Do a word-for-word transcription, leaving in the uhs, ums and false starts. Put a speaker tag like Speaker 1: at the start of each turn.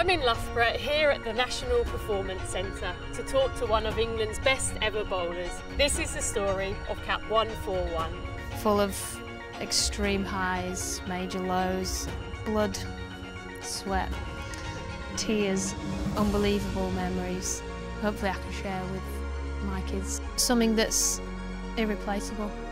Speaker 1: I'm in Loughborough, here at the National Performance Centre, to talk to one of England's best ever bowlers. This is the story of Cap one four one.
Speaker 2: Full of extreme highs, major lows, blood, sweat, tears, unbelievable memories. Hopefully I can share with my kids something that's irreplaceable.